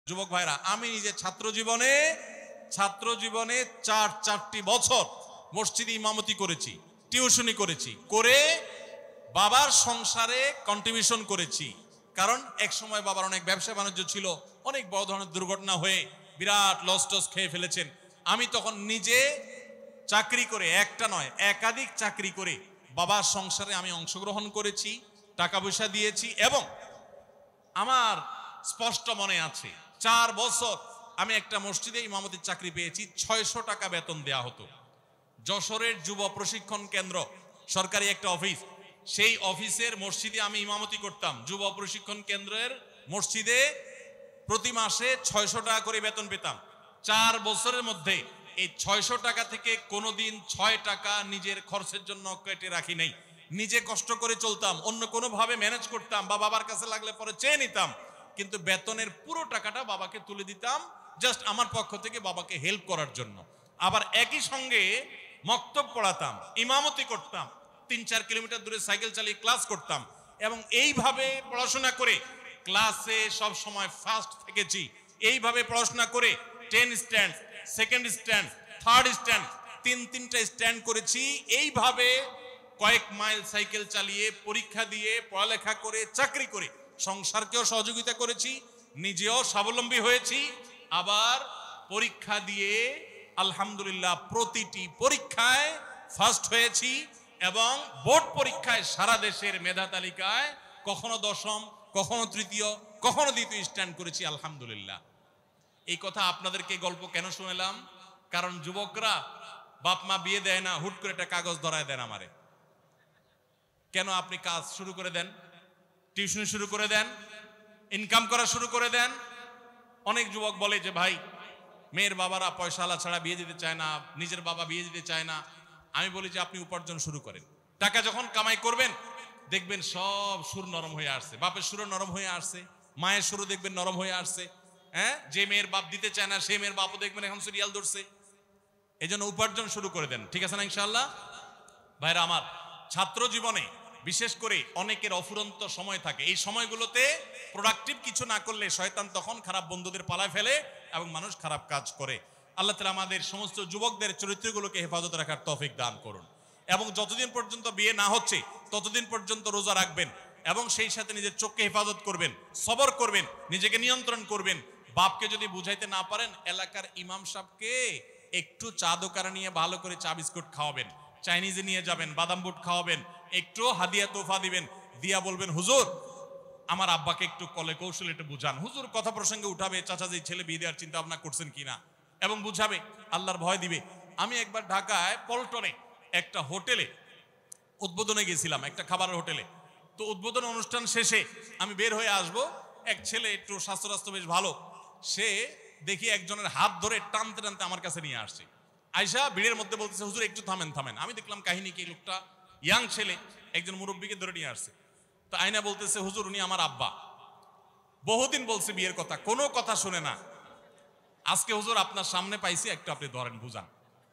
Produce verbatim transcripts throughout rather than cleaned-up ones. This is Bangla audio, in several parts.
যুবক ভাইরা, আমি নিজে ছাত্র জীবনে ছাত্র জীবনে চার চারটি বছর মসজিদে ইমামতি করেছি, টিউশনি করেছি, করে বাবার সংসারে কন্ট্রিবিউশন করেছি। কারণ এক সময় বাবার অনেক ব্যবসা বাণিজ্য ছিল, অনেক বড় ধরনের দুর্ঘটনা হয়ে বিরাট লস টস খেয়ে ফেলেছেন। আমি তখন নিজে চাকরি করে, একটা নয় একাধিক চাকরি করে বাবার সংসারে আমি অংশগ্রহণ করেছি, টাকা পয়সা দিয়েছি। এবং আমার স্পষ্ট মনে আছে, চার বছর আমি একটা মসজিদে ইমামতির চাকরি পেয়েছি, ছয়শো টাকা বেতন দেয়া হতো। যশোরের যুব প্রশিক্ষণ কেন্দ্র সরকারি একটা অফিস, সেই অফিসের মসজিদে আমি ইমামতি করতাম। যুব প্রশিক্ষণ কেন্দ্রের মসজিদে প্রতি মাসে ছয়শো টাকা করে বেতন পেতাম। চার বছরের মধ্যে এই ছয়শো টাকা থেকে কোনোদিন ছয় টাকা নিজের খরচের জন্য কেটে রাখি নাই। নিজে কষ্ট করে চলতাম, অন্য কোনো ভাবে ম্যানেজ করতাম বা বাবার কাছে লাগলে পরে চেয়ে নিতাম, কিন্তু বেতনের পুরো টাকাটা বাবাকে তুলে দিতাম, জাস্ট আমার পক্ষ থেকে বাবাকে হেল্প করার জন্য। আবার একই সঙ্গে মক্তব পড়াতাম, ইমামতি করতাম, তিন চার কিলোমিটার দূরে সাইকেল চালিয়ে ক্লাস করতাম। এবং এইভাবে পড়াশোনা করে ক্লাসে সব সময় ফার্স্ট থেকেছি। এইভাবে পড়াশোনা করে ten stand, second stand, third stand, তিন তিনটা স্ট্যান্ড করেছি। এইভাবে কয়েক মাইল সাইকেল চালিয়ে, পরীক্ষা দিয়ে, পড়ালেখা করে, চাকরি করে সংসারকেও সহযোগিতা করেছি, নিজেও স্বাবলম্বী হয়েছি। আবার পরীক্ষা দিয়ে আলহামদুলিল্লাহ প্রতিটি পরীক্ষায় ফার্স্ট হয়েছি এবং বোর্ড পরীক্ষায় সারা দেশের মেধা তালিকায় কখনো দশম, কখনো তৃতীয়, কখনো দ্বিতীয় স্ট্যান্ড করেছি আলহামদুলিল্লাহ। এই কথা আপনাদেরকে গল্প কেন শুনলাম? কারণ যুবকরা বাপ মা বিয়ে দেয় না, হুট করে একটা কাগজ ধরায় দেন আমারে, কেন আপনি কাজ শুরু করে দেন, টিউশন শুরু করে দেন, ইনকাম করা শুরু করে দেন। অনেক যুবক বলে যে ভাই, মেয়ের বাবারা পয়সাওয়ালা ছাড়া বিয়ে দিতে চায় না, নিজের বাবা বিয়ে দিতে চায় না। আমি বলি যে আপনি উপার্জন শুরু করেন, টাকা যখন কামাই করবেন দেখবেন সব সুর নরম হয়ে আসছে, বাপের সুরও নরম হয়ে আসছে, মায়ের সুরও দেখবেন নরম হয়ে আসছে। হ্যাঁ, যে মেয়ের বাপ দিতে চায় না সেই মেয়ের বাপও দেখবেন এখন সিরিয়াল ধরছে। এই জন্য উপার্জন শুরু করে দেন, ঠিক আছে না ইনশাআল্লাহ? ভাইরা আমার, ছাত্র জীবনে বিশেষ করে অনেকের অফুরন্ত সময় থাকে। এই সময়গুলোতে প্রোডাক্টিভ কিছু না করলে শয়তান তখন খারাপ বন্ধুদের পালায় ফেলে এবং মানুষ খারাপ কাজ করে। আল্লাহ তাআলা আমাদের সমস্ত যুবকদের চরিত্রগুলোকে হেফাজত রাখার তৌফিক দান করুন। এবং যতদিন পর্যন্ত বিয়ে না হচ্ছে ততদিন পর্যন্ত রোজা রাখবেন এবং সেই সাথে নিজের চোখকে হেফাজত করবেন, সবর করবেন, নিজেকে নিয়ন্ত্রণ করবেন। বাপকে যদি বুঝাইতে না পারেন, এলাকার ইমাম সাহেবকে একটু চা দোকানে নিয়ে ভালো করে চা বিস্কুট খাওয়াবেন, চাইনিজে নিয়ে যাবেন, বাদাম বুট খাওয়াবেন, একটু হাদিয়া তোফা দিবেন, দিয়া বলবেন হুজুর আমার আব্বাকে একটু কলে কৌশলে একটু বুঝান। হুজুর কথা প্রসঙ্গে উঠাবে, চাচা যে ছেলে বিয়ে দেওয়ার চিন্তা ভাবনা করছেন কিনা, এবং বুঝাবে, আল্লাহর ভয় দিবে। আমি একবার ঢাকায় পল্টনে একটা হোটেলে উদ্বোধনে গেছিলাম, একটা খাবারের হোটেলে। তো উদ্বোধন অনুষ্ঠান শেষে আমি বের হয়ে আসব, এক ছেলে একটু স্বাস্থ্য রাস্তা বেশ ভালো, সে দেখি একজনের হাত ধরে টানতে টানতে আমার কাছে নিয়ে আসছে। আয়সা ভিড়ের মধ্যে বলতেছে হুজুর একটু থামেন থামেন। আমি দেখলাম কাহিনী কি, লোকটা ইয়াং ছেলে একজন মুরব্বীকে ধরে নিয়ে আসছে। তো আয়না বলতেছে হুজুর উনি আমার আব্বা, বহুদিন বলছে বিয়ের কথা, কোনো কথা শুনে না, আজকে হুজুর আপনার সামনে পাইছি, একটু আপনি ধরেন বুঝান।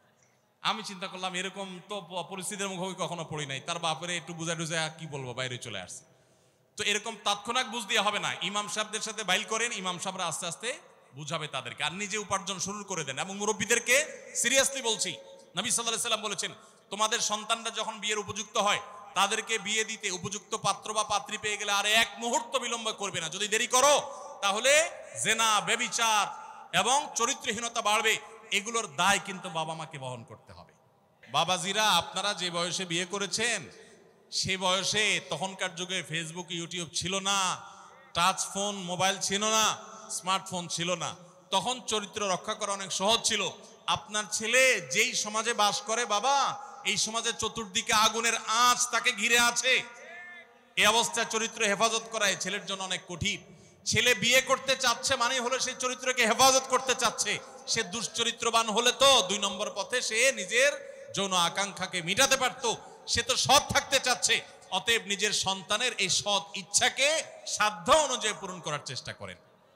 আমি চিন্তা করলাম এরকম তো পরিস্থিতির মুখোমুখি কখনো পড়ি নাই, তার বাপরে একটু বুঝা টুঝা কি বলবো, বাইরে চলে আসছে। তো এরকম তাৎক্ষণিক বুঝ দিয়ে হবে না, ইমাম সাহেবদের সাথে বাইল করেন, ইমাম সাহেবরা আস্তে আস্তে বুঝাবে তাদেরকে, আর নিজে উপার্জন শুরু করে দেন। এবং মুরব্বীদেরকে সিরিয়াসলি বলছি, নবী সাল্লাল্লাহু আলাইহি সাল্লাম বলেছেন, তোমাদের সন্তানরা যখন বিয়ের উপযুক্ত হয় তাদেরকে বিয়ে দিতে উপযুক্ত পাত্র বা পাত্রী পেয়ে গেলে আর এক মুহূর্ত বিলম্ব করবে না। যদি দেরি করো তাহলে জেনা, ব্যভিচার এবং চরিত্রহীনতা বাড়বে, এগুলোর দায় কিন্তু বাবা মাকে বহন করতে হবে। বাবাজিরা, আপনারা যে বয়সে বিয়ে করেছেন সে বয়সে তখনকার যুগে ফেসবুক, ইউটিউব ছিল না, টাচ ফোন, মোবাইল ছিল না, স্মার্টফোন ছিল না। তখন চরিত্র রক্ষা করা অনেক সহজ ছিল। আপনার ছেলে যেই সমাজে বাস করে বাবা, এই সমাজের চতুর্দিকে আগুনের আঁচ তাকে ঘিরে আছে। এই অবস্থায় চরিত্র হেফাজত করা এই ছেলের জন্য অনেক কঠিন। ছেলে বিয়ে করতে চাচ্ছে মানে হলো সেই চরিত্রকে হেফাজত করতে চাচ্ছে। সে দুশ্চরিত্রবান হলে তো দুই নম্বর পথে সে নিজের যৌন আকাঙ্ক্ষাকে মিটাতে পারত। সে তো সৎ থাকতে চাচ্ছে, অতএব নিজের সন্তানের এই সৎ ইচ্ছাকে সাধ্য অনুযায়ী পূরণ করার চেষ্টা করেন।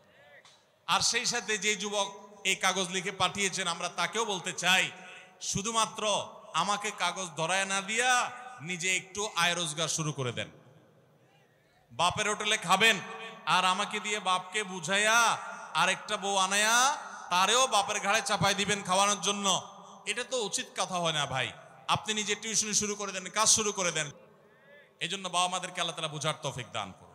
আর সেই সাথে যে যুবক এই কাগজ লিখে পাঠিয়েছেন, আমরা তাকেও বলতে চাই, শুধুমাত্র আমাকে কাগজ ধরায় না দিয়া নিজে একটু আয় রোজগার শুরু করে দেন। বাপের হোটেলে খাবেন আর আমাকে দিয়ে বাপকে বুঝাইয়া আরেকটা বউ আনায়া তারেও বাপের ঘাড়ে চাপাই দিবেন খাওয়ানোর জন্য, এটা তো উচিত কথা হয় না ভাই। আপনি নিজে টিউশনি শুরু করে দেন, কাজ শুরু করে দেন। এই জন্য বাবা মাদেরকে আল্লাহ তাআলা বুঝার তৌফিক দান করুন।